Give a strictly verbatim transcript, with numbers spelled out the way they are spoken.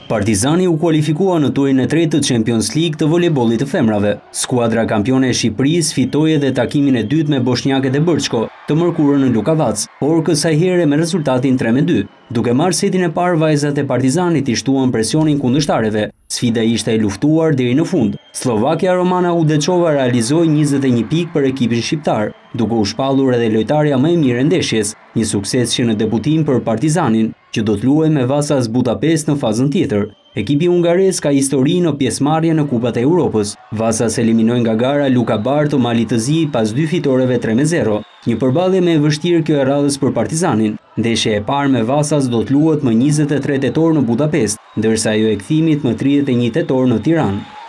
Partizani u kualifikua në turin e tretë të Champions League të volejbollit të femrave. Skuadra kampione e Shqipërisë fitoi edhe takimin e dytë me bosnjakët e Brçko, të mërkurën në Lukavac, por kësaj here me rezultatin tre me dy. Duke marrë setin e parë, vajzat e Partizanit i shtuan presionin kundërshtarëve. Sfida ishte e luftuar deri në fund. Slovakia Romana Udečova realizoi njëzet e një pikë për ekipin shqiptar, duke u shpallur edhe lojtarja më e mirë e ndeshjes, një sukses që në debutim për Partizanin, që do të luajë me Vasas Budapest në fazën tjetër. Ekipi hungares ka histori në pjesëmarrje në Kupat e Europës. Vasas eliminoi nga gara Luka Barto Mali të Zi pas dy fitoreve tre me zero. Një përballje më e vështirë kjo e radhës për Partizanin. Ndeshja e parë me Vasas do të luhet më njëzet e tre tetor në Budapest, ndërsa ajo e kthimit më tridhjetë e një tetor në Tiranë.